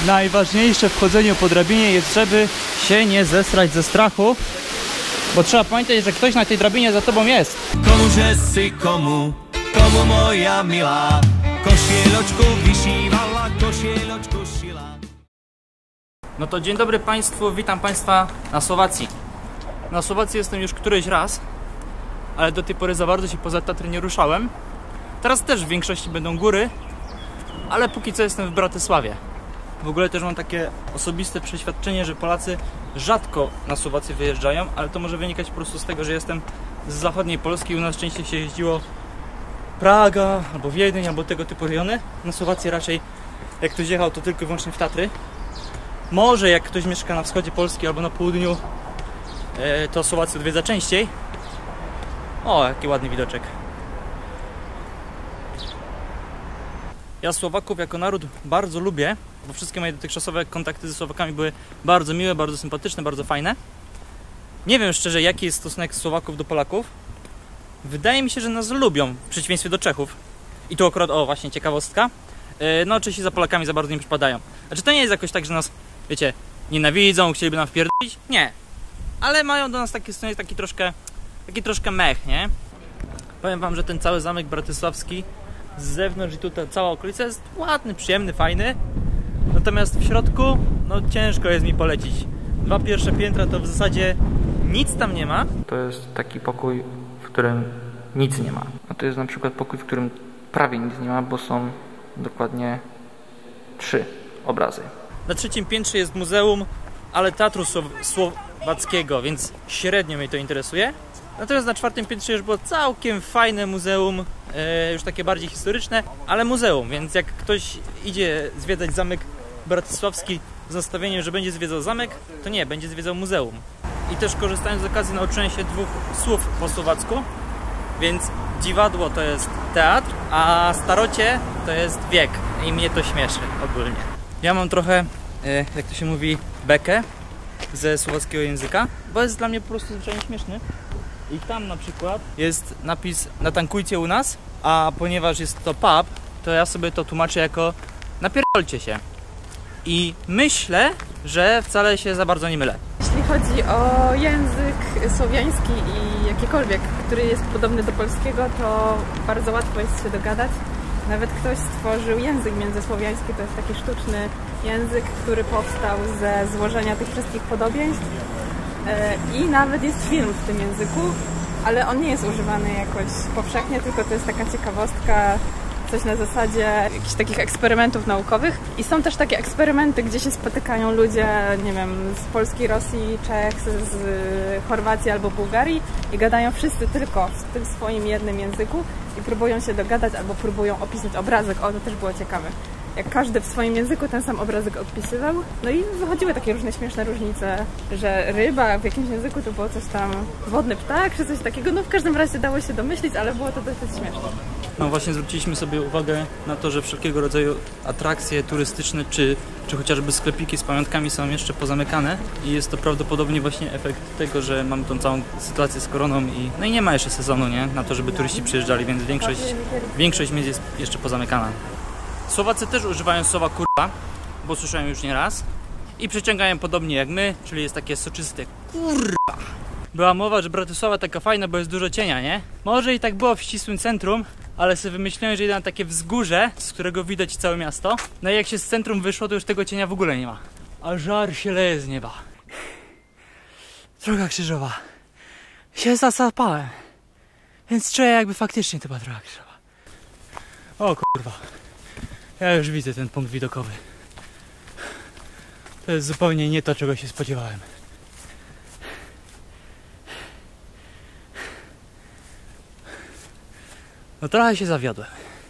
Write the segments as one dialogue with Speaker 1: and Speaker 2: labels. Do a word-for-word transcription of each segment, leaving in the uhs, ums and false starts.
Speaker 1: najważniejsze w chodzeniu po drabinie jest, żeby się nie zesrać ze strachu, bo trzeba pamiętać, że ktoś na tej drabinie za tobą jest.
Speaker 2: Komuže si komu, komu moja milá, košieločku vyšívala, košieločku šila.
Speaker 1: No to dzień dobry Państwu, witam Państwa na Słowacji. Na Słowacji jestem już któryś raz, ale do tej pory za bardzo się poza Tatry nie ruszałem. Teraz też w większości będą góry, ale póki co jestem w Bratysławie. W ogóle też mam takie osobiste przeświadczenie, że Polacy rzadko na Słowację wyjeżdżają, ale to może wynikać po prostu z tego, że jestem z zachodniej Polski i u nas częściej się jeździło Praga, albo Wiedeń, albo tego typu rejony. Na Słowację raczej jak ktoś jechał, to tylko i wyłącznie w Tatry. Może jak ktoś mieszka na wschodzie Polski albo na południu, to Słowację odwiedza częściej. O, jaki ładny widoczek. Ja Słowaków jako naród bardzo lubię, bo wszystkie moje dotychczasowe kontakty ze Słowakami były bardzo miłe, bardzo sympatyczne, bardzo fajne. Nie wiem szczerze, jaki jest stosunek Słowaków do Polaków. Wydaje mi się, że nas lubią, w przeciwieństwie do Czechów. I tu akurat, o właśnie, ciekawostka. No, Czesi za Polakami za bardzo nie przypadają. Znaczy to nie jest jakoś tak, że nas, wiecie, nienawidzą, chcieliby nam wpierdolić. Nie. Ale mają do nas taki stosunek, taki troszkę, taki troszkę mech, nie? Powiem wam, że ten cały zamek bratysławski z zewnątrz i tutaj cała okolica jest ładny, przyjemny, fajny. Natomiast w środku, no ciężko jest mi polecić. Dwa pierwsze piętra to w zasadzie nic tam nie ma. To jest taki pokój, w którym nic nie ma. A to jest na przykład pokój, w którym prawie nic nie ma, bo są dokładnie trzy obrazy. Na trzecim piętrze jest muzeum, ale teatru słowackiego, więc średnio mnie to interesuje. Natomiast na czwartym piętrze już było całkiem fajne muzeum, e, już takie bardziej historyczne, ale muzeum, więc jak ktoś idzie zwiedzać zamek bratysławski z nastawieniem, że będzie zwiedzał zamek, to nie, będzie zwiedzał muzeum. I też korzystając z okazji nauczyłem się dwóch słów po słowacku, więc dziwadło to jest teatr, a starocie to jest wiek i mnie to śmieszy ogólnie. Ja mam trochę, e, jak to się mówi, bekę ze słowackiego języka, bo jest dla mnie po prostu zwyczajnie śmieszny. I tam na przykład jest napis natankujcie u nas, a ponieważ jest to pub, to ja sobie to tłumaczę jako napierdolcie się. I myślę, że wcale się za bardzo nie mylę.
Speaker 3: Jeśli chodzi o język słowiański i jakikolwiek, który jest podobny do polskiego, to bardzo łatwo jest się dogadać. Nawet ktoś stworzył język międzysłowiański, to jest taki sztuczny język, który powstał ze złożenia tych wszystkich podobieństw. I nawet jest film w tym języku, ale on nie jest używany jakoś powszechnie, tylko to jest taka ciekawostka, coś na zasadzie jakichś takich eksperymentów naukowych. I są też takie eksperymenty, gdzie się spotykają ludzie, nie wiem, z Polski, Rosji, Czech, z Chorwacji albo Bułgarii i gadają wszyscy tylko w tym swoim jednym języku i próbują się dogadać albo próbują opisać obrazek. O, to też było ciekawe. Jak każdy w swoim języku ten sam obrazek odpisywał. No i wychodziły takie różne śmieszne różnice, że ryba w jakimś języku to było coś tam, wodny ptak czy coś takiego. No w każdym razie dało się domyślić, ale było to dosyć śmieszne.
Speaker 1: No właśnie zwróciliśmy sobie uwagę na to, że wszelkiego rodzaju atrakcje turystyczne czy, czy chociażby sklepiki z pamiątkami są jeszcze pozamykane i jest to prawdopodobnie właśnie efekt tego, że mamy tą całą sytuację z koroną i no i nie ma jeszcze sezonu, nie? Na to, żeby turyści przyjeżdżali, więc większość, większość miejsc jest jeszcze pozamykana. Słowacy też używają słowa kurwa, bo słyszałem już nieraz i przeciągają podobnie jak my, czyli jest takie soczyste kurwa. Była mowa, że Bratysława taka fajna, bo jest dużo cienia, nie? Może i tak było w ścisłym centrum, ale sobie wymyśliłem, że idę na takie wzgórze, z którego widać całe miasto. No i jak się z centrum wyszło, to już tego cienia w ogóle nie ma. A żar się leje z nieba. Droga krzyżowa. Się zasapałem. Więc czuję, jakby faktycznie to była droga krzyżowa. O kurwa. Ja już widzę ten punkt widokowy. To jest zupełnie nie to, czego się spodziewałem. No trochę się zawiodłem.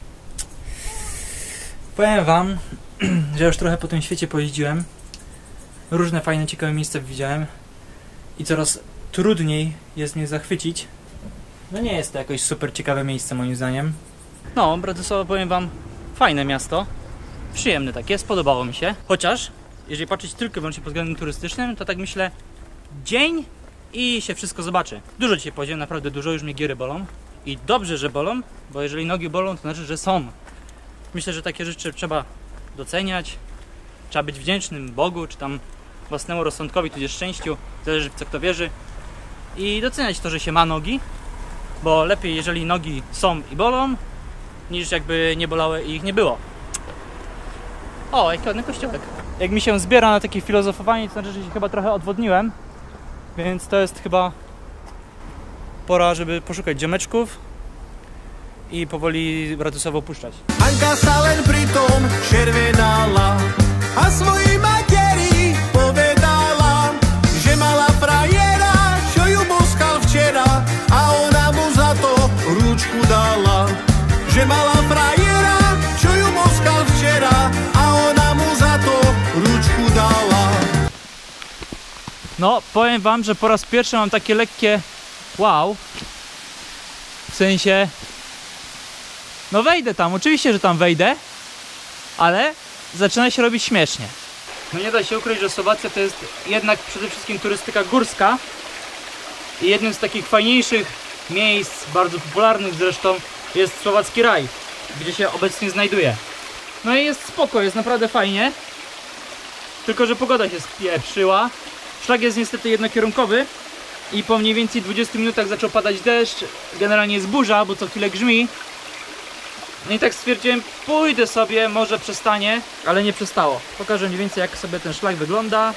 Speaker 1: Powiem wam, że już trochę po tym świecie pojeździłem. Różne fajne, ciekawe miejsca widziałem. I coraz trudniej jest mnie zachwycić. No nie jest to jakoś super ciekawe miejsce moim zdaniem. No, Bratysława, powiem wam, fajne miasto. Przyjemne takie, spodobało mi się. Chociaż, jeżeli patrzeć tylko i wyłącznie pod względem turystycznym, to tak myślę, dzień i się wszystko zobaczy. Dużo dzisiaj powiedziałem, naprawdę dużo, już mnie giery bolą. I dobrze, że bolą, bo jeżeli nogi bolą, to znaczy, że są. Myślę, że takie rzeczy trzeba doceniać, trzeba być wdzięcznym Bogu, czy tam własnemu rozsądkowi, tudzież szczęściu, zależy w co kto wierzy, i doceniać to, że się ma nogi, bo lepiej jeżeli nogi są i bolą, niż jakby nie bolały i ich nie było. O, jaki ładny kościółek. Jak mi się zbiera na takie filozofowanie, to znaczy, że się chyba trochę odwodniłem, więc to jest chyba pora, żeby poszukać ziomeczków i powoli Bratisławu opuszczać.
Speaker 2: Anka sa len pritom červenala a svojej materi povedala, že mala frajera, čo ju boskal včera, a ona mu za to ručku dala. Že mala frajera, čo ju boskal včera, a ona mu za to ručku dala.
Speaker 1: No, powiem wam, że po raz pierwszy mam takie lekkie wow. W sensie, no wejdę tam, oczywiście, że tam wejdę, ale zaczyna się robić śmiesznie. No nie da się ukryć, że Słowacja to jest jednak przede wszystkim turystyka górska i jednym z takich fajniejszych miejsc, bardzo popularnych zresztą, jest Słowacki Raj, gdzie się obecnie znajduję. No i jest spoko, jest naprawdę fajnie, tylko że pogoda się spieprzyła. Szlak jest niestety jednokierunkowy i po mniej więcej dwudziestu minutach zaczął padać deszcz. Generalnie jest burza, bo co chwilę grzmi. No i tak stwierdziłem, pójdę sobie, może przestanie, ale nie przestało. Pokażę mniej więcej, jak sobie ten szlak wygląda.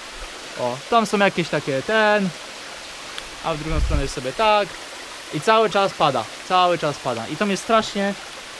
Speaker 1: O, tam są jakieś takie ten, a w drugą stronę jest sobie tak. I cały czas pada, cały czas pada. I to mnie strasznie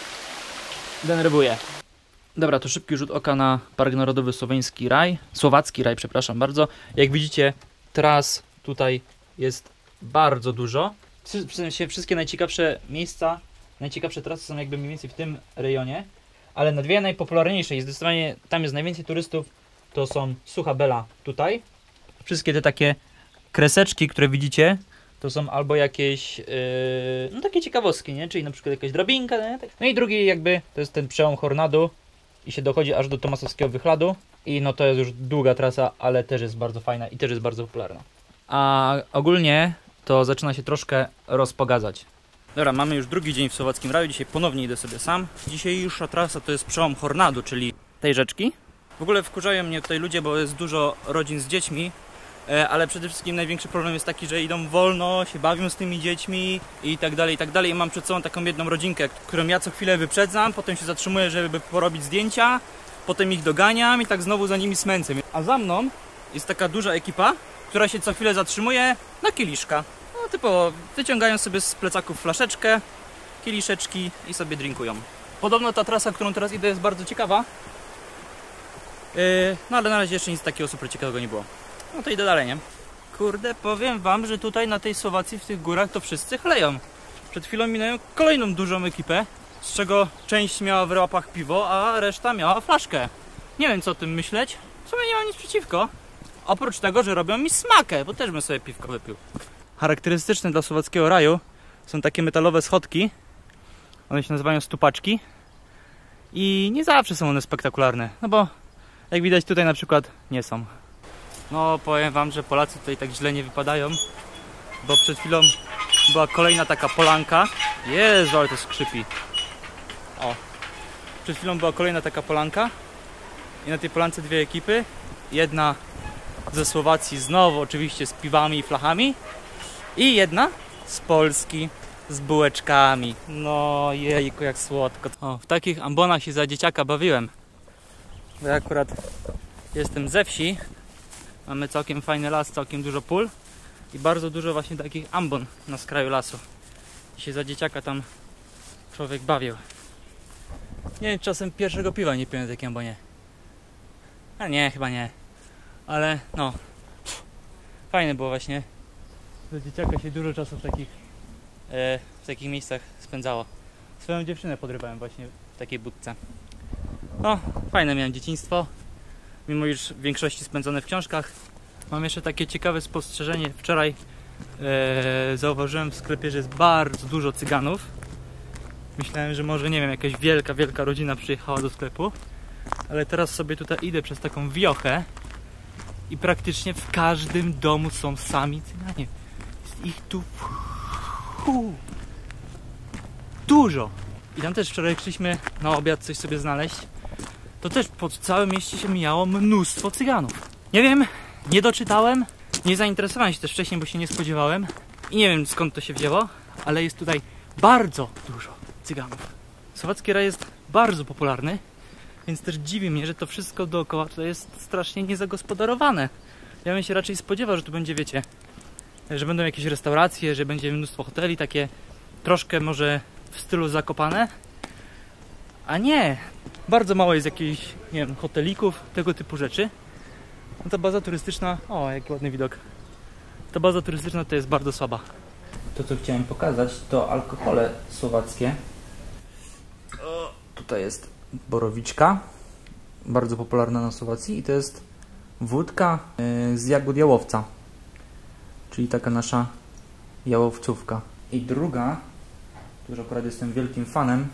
Speaker 1: denerwuje. Dobra, to szybki rzut oka na Park Narodowy Słoweński Raj. Słowacki Raj, przepraszam bardzo. Jak widzicie, tras tutaj jest bardzo dużo. W sensie wszystkie najciekawsze miejsca, najciekawsze trasy są jakby mniej więcej w tym rejonie. Ale na dwie najpopularniejsze i zdecydowanie tam jest najwięcej turystów, to są Sucha Bela tutaj. Wszystkie te takie kreseczki, które widzicie, to są albo jakieś, yy, no takie ciekawostki, nie? Czyli na przykład jakaś drabinka, nie? No i drugi jakby, to jest ten przełom Hornadu i się dochodzi aż do Tomasowskiego Wychladu. I no to jest już długa trasa, ale też jest bardzo fajna i też jest bardzo popularna. A ogólnie to zaczyna się troszkę rozpogadzać. Dobra, mamy już drugi dzień w Słowackim Raju, dzisiaj ponownie idę sobie sam. Dzisiejsza trasa to jest przełom Hornadu, czyli tej rzeczki. W ogóle wkurzają mnie tutaj ludzie, bo jest dużo rodzin z dziećmi, ale przede wszystkim największy problem jest taki, że idą wolno, się bawią z tymi dziećmi i tak dalej, i tak dalej. I mam przed sobą taką jedną rodzinkę, którą ja co chwilę wyprzedzam, potem się zatrzymuję, żeby porobić zdjęcia, potem ich doganiam i tak znowu za nimi smęcę. A za mną jest taka duża ekipa, która się co chwilę zatrzymuje na kieliszka. No typowo wyciągają sobie z plecaków flaszeczkę, kieliszeczki i sobie drinkują. Podobno ta trasa, którą teraz idę, jest bardzo ciekawa. Yy, no ale na razie jeszcze nic takiego super ciekawego nie było. No to idę dalej, nie? Kurde, powiem wam, że tutaj na tej Słowacji, w tych górach, to wszyscy chleją. Przed chwilą minąłem kolejną dużą ekipę, z czego część miała w łapach piwo, a reszta miała flaszkę. Nie wiem, co o tym myśleć. W sumie nie mam nic przeciwko. Oprócz tego, że robią mi smakę, bo też bym sobie piwko wypił. Charakterystyczne dla Słowackiego Raju są takie metalowe schodki. One się nazywają stupaczki. I nie zawsze są one spektakularne, no bo jak widać tutaj na przykład nie są. No powiem wam, że Polacy tutaj tak źle nie wypadają, bo przed chwilą była kolejna taka polanka. Jezu, ale to skrzypi. O, przed chwilą była kolejna taka polanka i na tej polance dwie ekipy. Jedna ze Słowacji znowu oczywiście z piwami i flachami i jedna z Polski z bułeczkami. No jejku, jak słodko. O, w takich ambonach się za dzieciaka bawiłem. Bo ja akurat jestem ze wsi. Mamy całkiem fajny las, całkiem dużo pól i bardzo dużo właśnie takich ambon na skraju lasu. I się za dzieciaka tam człowiek bawił. Nie wiem, czasem pierwszego piwa nie piłem w takiej ambonie. A nie, chyba nie. Ale no, fajne było właśnie. Za dzieciaka się dużo czasu w takich, e, w takich miejscach spędzało. Swoją dziewczynę podrywałem właśnie w takiej budce. No, fajne miałem dzieciństwo. Mimo iż w większości spędzone w książkach. Mam jeszcze takie ciekawe spostrzeżenie. Wczoraj e, zauważyłem w sklepie, że jest bardzo dużo Cyganów. Myślałem, że może, nie wiem, jakaś wielka, wielka rodzina przyjechała do sklepu. Ale teraz sobie tutaj idę przez taką wiochę i praktycznie w każdym domu są sami Cyganie. Jest ich tu uu, dużo. I tam też wczoraj szliśmy na obiad coś sobie znaleźć. to też po całym mieście się mijało mnóstwo cyganów. Nie wiem, nie doczytałem, nie zainteresowałem się też wcześniej, bo się nie spodziewałem i nie wiem skąd to się wzięło, ale jest tutaj bardzo dużo cyganów. Słowacki raj jest bardzo popularny, więc też dziwi mnie, że to wszystko dookoła to jest strasznie niezagospodarowane. Ja bym się raczej spodziewał, że tu będzie, wiecie, że będą jakieś restauracje, że będzie mnóstwo hoteli, takie troszkę może w stylu Zakopane. A nie, bardzo mało jest jakichś, nie wiem, hotelików, tego typu rzeczy. No ta baza turystyczna, o jaki ładny widok. Ta baza turystyczna to jest bardzo słaba. To co chciałem pokazać to alkohole słowackie. O, tutaj jest borowiczka, bardzo popularna na Słowacji i to jest wódka z jagód jałowca, czyli taka nasza jałowcówka. I druga, którą akurat jestem wielkim fanem,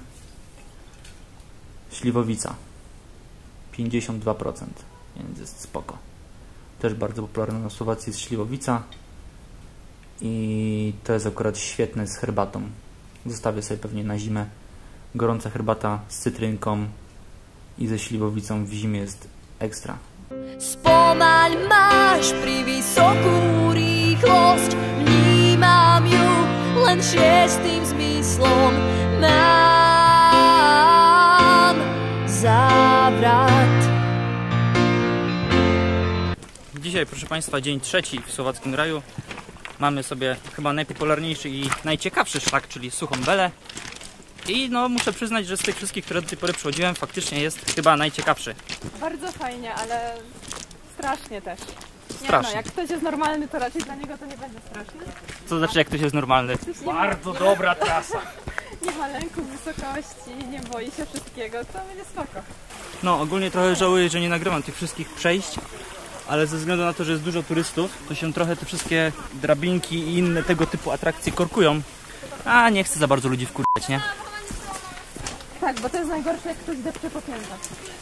Speaker 1: śliwowica, pięćdziesiąt dwa procent, więc jest spoko. Też bardzo popularna na Słowacji jest śliwowica i to jest akurat świetne z herbatą. Zostawię sobie pewnie na zimę. Gorąca herbata z cytrynką i ze śliwowicą w zimie jest ekstra.
Speaker 4: Spomaň máš pri vysokú rýchlosť, vnímam ju len šiestým zmyslom. Mám zawrat.
Speaker 1: Dzisiaj, proszę Państwa, dzień trzeci w Słowackim Raju. Mamy sobie chyba najpopularniejszy i najciekawszy szlak, czyli Suchą Belę. I no muszę przyznać, że z tych wszystkich, które do tej pory przychodziłem, faktycznie jest chyba najciekawszy.
Speaker 3: Bardzo fajnie, ale strasznie też. Nie
Speaker 1: Strasznie.
Speaker 3: no, jak ktoś jest normalny, to raczej dla niego to nie będzie strasznie.
Speaker 1: Co znaczy, jak ktoś jest normalny? Bardzo dobra trasa.
Speaker 3: Nie ma lęku wysokości, nie boi się wszystkiego, to będzie spoko.
Speaker 1: No, ogólnie trochę żałuję, że nie nagrywam tych wszystkich przejść, ale ze względu na to, że jest dużo turystów, to się trochę te wszystkie drabinki i inne tego typu atrakcje korkują. A nie chcę za bardzo ludzi wkurwiać, nie?
Speaker 3: Tak, bo to jest najgorsze, jak ktoś depcze po piętach.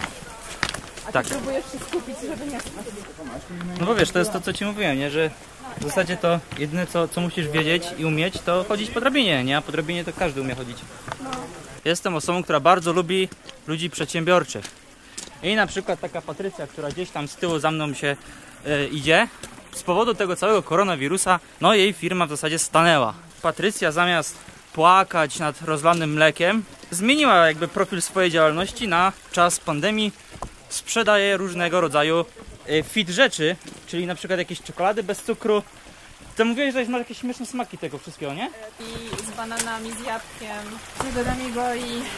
Speaker 3: A ty
Speaker 1: Tak.
Speaker 3: próbujesz się skupić, żeby nie spać.
Speaker 1: No bo wiesz, to jest to, co ci mówiłem, nie? Że w zasadzie to jedyne, co, co musisz wiedzieć i umieć, to chodzić po drabinie, nie? A po drabinie to każdy umie chodzić. Jestem osobą, która bardzo lubi ludzi przedsiębiorczych. I na przykład taka Patrycja, która gdzieś tam z tyłu za mną się e, idzie, z powodu tego całego koronawirusa, no jej firma w zasadzie stanęła. Patrycja zamiast płakać nad rozlanym mlekiem, zmieniła jakby profil swojej działalności na czas pandemii. Sprzedaje różnego rodzaju e, fit rzeczy, czyli na przykład jakieś czekolady bez cukru. Ty mówiłeś, że masz jakieś śmieszne smaki tego wszystkiego, nie?
Speaker 3: I z bananami, z jabłkiem, z jagodami goi, e,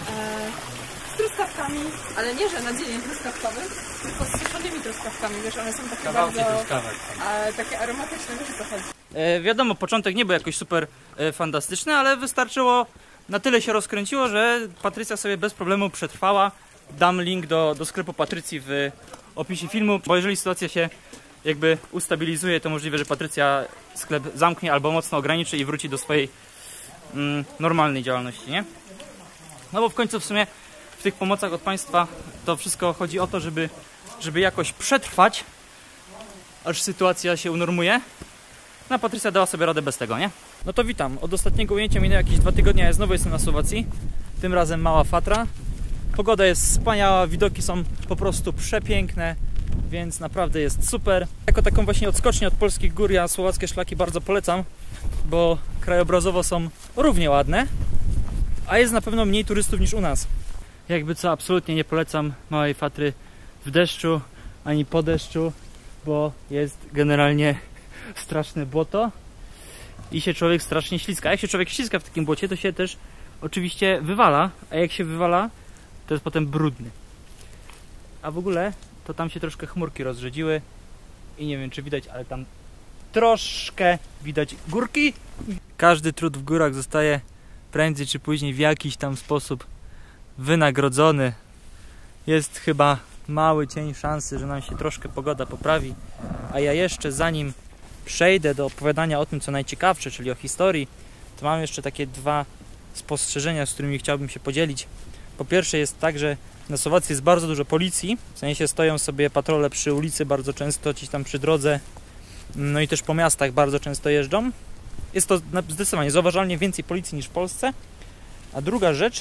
Speaker 3: z truskawkami, ale nie, że na dzień truskawkowych, tylko z suszonymi truskawkami, wiesz, one są takie
Speaker 1: Kawałki
Speaker 3: bardzo
Speaker 1: truskawek.
Speaker 3: e, takie aromatyczne, wiesz o co chodzi.
Speaker 1: E, wiadomo, początek nie był jakoś super e, fantastyczny, ale wystarczyło, na tyle się rozkręciło, że Patrycja sobie bez problemu przetrwała. Dam link do, do sklepu Patrycji w opisie filmu, bo jeżeli sytuacja się jakby ustabilizuje, to możliwe, że Patrycja sklep zamknie albo mocno ograniczy i wróci do swojej mm, normalnej działalności, nie? No bo w końcu w sumie w tych pomocach od państwa to wszystko chodzi o to, żeby, żeby jakoś przetrwać, aż sytuacja się unormuje. No a Patrycja dała sobie radę bez tego, nie? No to witam. Od ostatniego ujęcia minęły jakieś dwa tygodnie, ja znowu jestem na Słowacji. Tym razem mała Fatra. Pogoda jest wspaniała, widoki są po prostu przepiękne, więc naprawdę jest super. Jako taką właśnie odskocznię od polskich gór ja słowackie szlaki bardzo polecam, bo krajobrazowo są równie ładne, a jest na pewno mniej turystów niż u nas. Jakby co, absolutnie nie polecam małej Fatry w deszczu, ani po deszczu, bo jest generalnie straszne błoto i się człowiek strasznie ślizga. A jak się człowiek ślizga w takim błocie, to się też oczywiście wywala, a jak się wywala, to jest potem brudny. A w ogóle to tam się troszkę chmurki rozrzedziły i nie wiem, czy widać, ale tam troszkę widać górki. Każdy trud w górach zostaje prędzej czy później w jakiś tam sposób wynagrodzony. Jest chyba mały cień szansy, że nam się troszkę pogoda poprawi. A ja jeszcze zanim przejdę do opowiadania o tym, co najciekawsze, czyli o historii, to mam jeszcze takie dwa spostrzeżenia, z którymi chciałbym się podzielić. Po pierwsze jest tak, że na Słowacji jest bardzo dużo policji, w sensie stoją sobie patrole przy ulicy bardzo często, gdzieś tam przy drodze, no i też po miastach bardzo często jeżdżą. Jest to zdecydowanie zauważalnie więcej policji niż w Polsce. A druga rzecz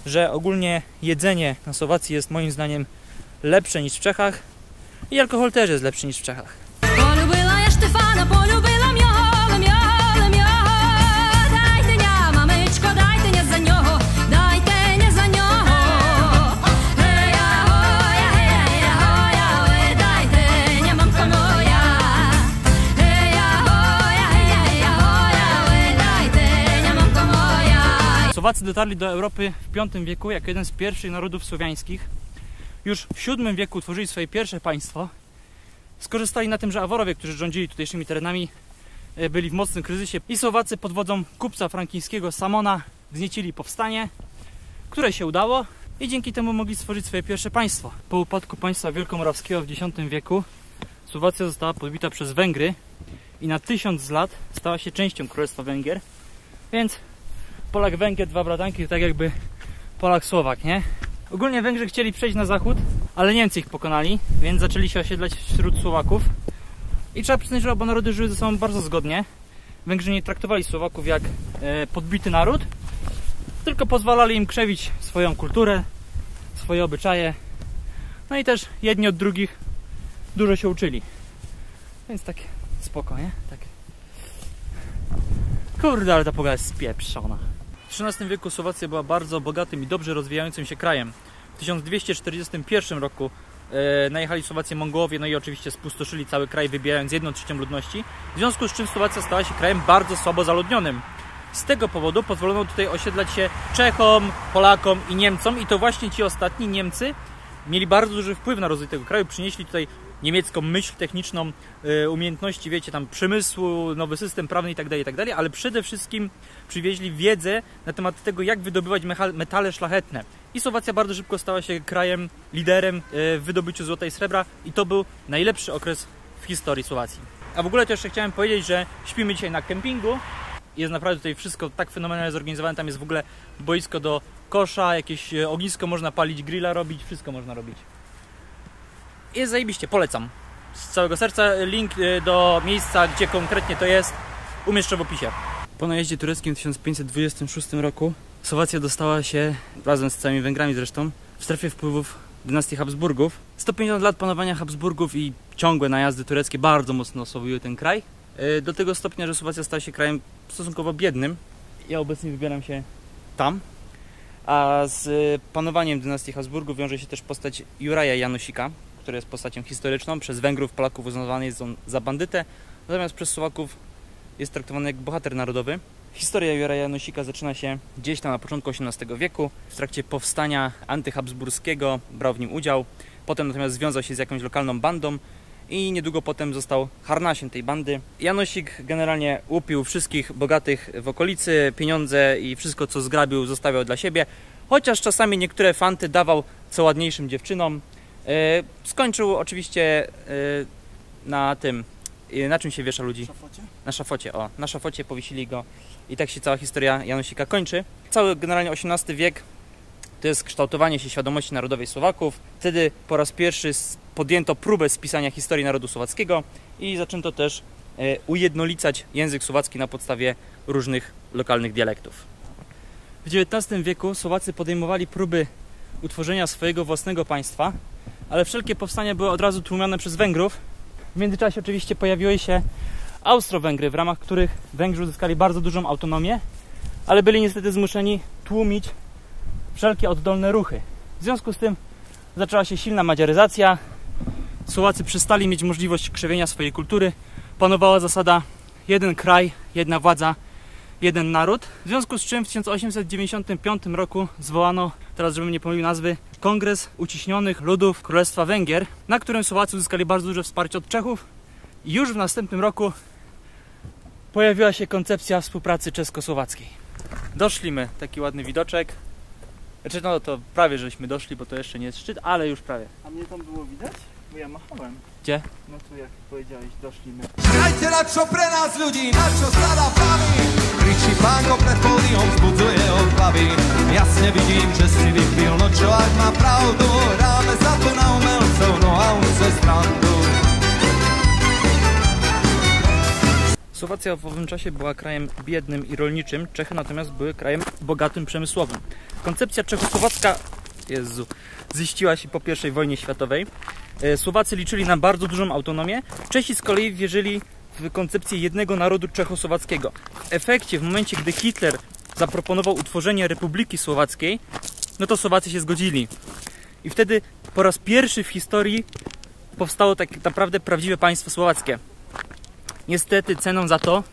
Speaker 1: że ogólnie jedzenie na Słowacji jest moim zdaniem lepsze niż w Czechach i alkohol też jest lepszy niż w Czechach.
Speaker 4: Polubila ja Štefana, polubila mňoho, mňoho, mňoho. Dajte ňa, mamečko, dajte ňa za ňoho, dajte ňa za ňoho. Hej, ahoj, hej, ahoj, ahoj, dajte ňa, mamko moja. Hej, ahoj, hej, ahoj, ahoj, dajte ňa, mamko moja.
Speaker 1: Słowacy dotarli do Europy w piątym wieku jako jeden z pierwszych narodów słowiańskich. Już w siódmym wieku utworzyli swoje pierwsze państwo. Skorzystali na tym, że Aworowie, którzy rządzili tutejszymi terenami, byli w mocnym kryzysie i Słowacy pod wodzą kupca frankińskiego Samona wzniecili powstanie, które się udało i dzięki temu mogli stworzyć swoje pierwsze państwo. Po upadku państwa wielkomorawskiego w dziesiątym wieku Słowacja została podbita przez Węgry i na tysiąc lat stała się częścią Królestwa Węgier, więc Polak-Węgier, dwa bratanki, tak jakby Polak-Słowak, nie? Ogólnie Węgrzy chcieli przejść na zachód, ale Niemcy ich pokonali, więc zaczęli się osiedlać wśród Słowaków. I trzeba przyznać, że oba narody żyły ze sobą bardzo zgodnie. Węgrzy nie traktowali Słowaków jak e, podbity naród, tylko pozwalali im krzewić swoją kulturę, swoje obyczaje. No i też jedni od drugich dużo się uczyli. Więc tak spoko, nie? Tak. Kurde, ale ta pogoda jest spieprzona. W trzynastym wieku Słowacja była bardzo bogatym i dobrze rozwijającym się krajem. W tysiąc dwieście czterdziestym pierwszym roku e, najechali Słowację Mongołowie, no i oczywiście spustoszyli cały kraj, wybijając jedną trzecią ludności, w związku z czym Słowacja stała się krajem bardzo słabo zaludnionym. Z tego powodu pozwolono tutaj osiedlać się Czechom, Polakom i Niemcom i to właśnie ci ostatni Niemcy mieli bardzo duży wpływ na rozwój tego kraju, przynieśli tutaj niemiecką myśl techniczną, y, umiejętności, wiecie, tam przemysłu, nowy system prawny itd., itd., ale przede wszystkim przywieźli wiedzę na temat tego, jak wydobywać metale szlachetne. I Słowacja bardzo szybko stała się krajem, liderem y, w wydobyciu złota i srebra i to był najlepszy okres w historii Słowacji. A w ogóle to jeszcze chciałem powiedzieć, że śpimy dzisiaj na kempingu. Jest naprawdę tutaj wszystko tak fenomenalnie zorganizowane, tam jest w ogóle boisko do kosza, jakieś ognisko można palić, grilla robić, wszystko można robić. Jest zajebiście, polecam. Z całego serca. Link do miejsca, gdzie konkretnie to jest, umieszczę w opisie. Po najeździe tureckim w tysiąc pięćset dwudziestym szóstym roku Słowacja dostała się, razem z całymi Węgrami zresztą, w strefie wpływów dynastii Habsburgów. sto pięćdziesiąt lat panowania Habsburgów i ciągłe najazdy tureckie bardzo mocno osłabiły ten kraj. Do tego stopnia, że Słowacja stała się krajem stosunkowo biednym. Ja obecnie wybieram się tam. A z panowaniem dynastii Habsburgów wiąże się też postać Juraja Janosika, który jest postacią historyczną. Przez Węgrów, Polaków uznawany jest on za bandytę, natomiast przez Słowaków jest traktowany jak bohater narodowy. Historia Juraja Janosika zaczyna się gdzieś tam na początku osiemnastego wieku. W trakcie powstania antyhabsburskiego brał w nim udział. Potem natomiast związał się z jakąś lokalną bandą i niedługo potem został harnasiem tej bandy. Janosik generalnie łupił wszystkich bogatych w okolicy, pieniądze i wszystko co zgrabił zostawiał dla siebie, chociaż czasami niektóre fanty dawał co ładniejszym dziewczynom. Skończył oczywiście na tym, na czym się wiesza ludzi?
Speaker 5: Szafocie?
Speaker 1: Na szafocie, o, na szafocie powiesili go i tak się cała historia Janosika kończy. Cały generalnie osiemnasty wiek to jest kształtowanie się świadomości narodowej Słowaków. Wtedy po raz pierwszy podjęto próbę spisania historii narodu słowackiego i zaczęto też ujednolicać język słowacki na podstawie różnych lokalnych dialektów. W dziewiętnastym wieku Słowacy podejmowali próby utworzenia swojego własnego państwa, ale wszelkie powstania były od razu tłumione przez Węgrów. W międzyczasie oczywiście pojawiły się Austro-Węgry, w ramach których Węgrzy uzyskali bardzo dużą autonomię, ale byli niestety zmuszeni tłumić wszelkie oddolne ruchy. W związku z tym zaczęła się silna madziaryzacja. Słowacy przestali mieć możliwość krzewienia swojej kultury. Panowała zasada jeden kraj, jedna władza, jeden naród. W związku z czym w tysiąc osiemset dziewięćdziesiątym piątym roku zwołano, teraz żebym nie pomylił nazwy, Kongres Uciśnionych Ludów Królestwa Węgier, na którym Słowacy uzyskali bardzo duże wsparcie od Czechów. I już w następnym roku pojawiła się koncepcja współpracy czesko-słowackiej. Doszliśmy, taki ładny widoczek. Znaczy no to prawie żeśmy doszli, bo to jeszcze nie jest szczyt, ale już prawie.
Speaker 5: A mnie tam było widać? Bo ja machałem.
Speaker 1: Gdzie?
Speaker 5: No tu jak powiedziałeś, doszliśmy.
Speaker 2: Grajcie na čo pre nás ľudí, na čo skladá plavy. Kričí pánko pred pódium, vzbudzuje od hlavy. Jasne vidím, že si vypil, no čo ak má pravdu. Dáme za to na umelcov, no a on se strandu.
Speaker 1: Słowacja w owym czasie była krajem biednym i rolniczym, Czechy natomiast były krajem bogatym, przemysłowym. Koncepcja czechosłowacka Jezu, ziściła się po pierwszej wojnie światowej. Słowacy liczyli na bardzo dużą autonomię, Czesi z kolei wierzyli w koncepcję jednego narodu czechosłowackiego. W efekcie, w momencie, gdy Hitler zaproponował utworzenie Republiki Słowackiej, no to Słowacy się zgodzili. I wtedy po raz pierwszy w historii powstało tak naprawdę prawdziwe państwo słowackie. Niestety ceną za to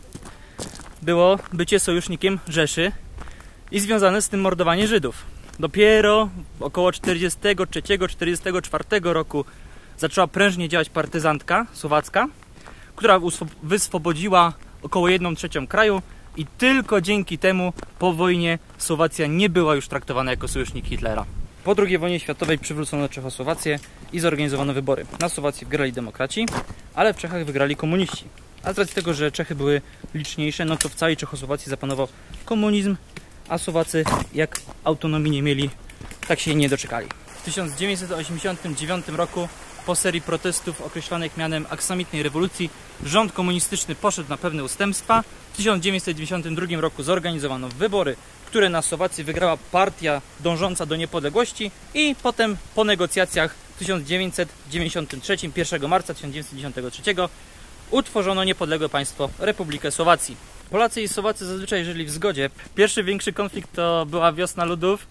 Speaker 1: było bycie sojusznikiem Rzeszy i związane z tym mordowanie Żydów. Dopiero w około czterdziestego trzeciego czterdziestego czwartego roku zaczęła prężnie działać partyzantka słowacka, która wyswobodziła około jedną trzecią kraju i tylko dzięki temu po wojnie Słowacja nie była już traktowana jako sojusznik Hitlera. Po drugiej wojnie światowej przywrócono Czechosłowację i zorganizowano wybory. Na Słowacji wygrali demokraci, ale w Czechach wygrali komuniści. A z racji tego, że Czechy były liczniejsze, no to w całej Czechosłowacji zapanował komunizm, a Słowacy jak autonomii nie mieli, tak się jej nie doczekali. W tysiąc dziewięćset osiemdziesiątym dziewiątym roku po serii protestów określonych mianem aksamitnej rewolucji rząd komunistyczny poszedł na pewne ustępstwa. W tysiąc dziewięćset dziewięćdziesiątym drugim roku zorganizowano wybory, które na Słowacji wygrała partia dążąca do niepodległości i potem po negocjacjach w tysiąc dziewięćset dziewięćdziesiątym trzecim, pierwszego marca tysiąc dziewięćset dziewięćdziesiątego trzeciego utworzono niepodległe państwo Republikę Słowacji. Polacy i Słowacy zazwyczaj żyli w zgodzie. Pierwszy większy konflikt to była wiosna ludów,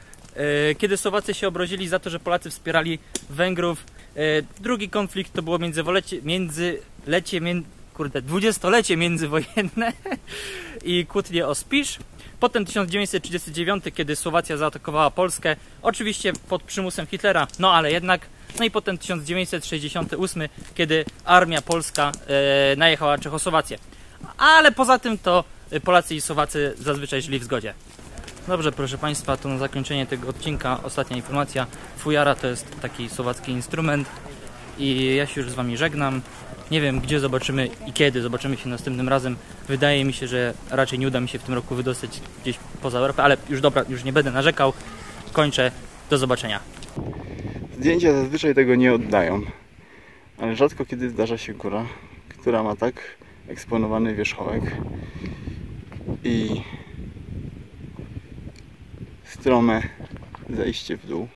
Speaker 1: kiedy Słowacy się obrozili za to, że Polacy wspierali Węgrów. Drugi konflikt to było międzywolecie, międzylecie, między, kurde, dwudziestolecie międzywojenne i kłótnie o Spisz. Potem tysiąc dziewięćset trzydziesty dziewiąty, kiedy Słowacja zaatakowała Polskę, oczywiście pod przymusem Hitlera, no ale jednak. No i potem tysiąc dziewięćset sześćdziesiąty ósmy, kiedy armia polska e, najechała na Czechosłowację. Ale poza tym to Polacy i Słowacy zazwyczaj żyli w zgodzie. Dobrze, proszę Państwa, to na zakończenie tego odcinka ostatnia informacja. Fujara to jest taki słowacki instrument i ja się już z Wami żegnam. Nie wiem, gdzie zobaczymy i kiedy zobaczymy się następnym razem. Wydaje mi się, że raczej nie uda mi się w tym roku wydostać gdzieś poza Europę, ale już dobra, już nie będę narzekał. Kończę. Do zobaczenia.
Speaker 6: Zdjęcia zazwyczaj tego nie oddają, ale rzadko kiedy zdarza się góra, która ma tak eksponowany wierzchołek i strome zejście w dół.